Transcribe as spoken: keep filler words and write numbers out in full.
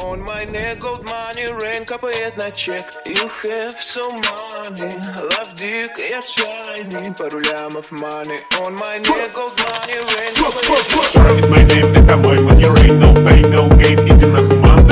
On my neck gold money, rain капает на чек. You have some money, love dick, я shiny. Пару лямов money. On my neck gold money, rain капает на чек. It's my name, это мой money, rain, no pain, no gain, иди нахуй, мам.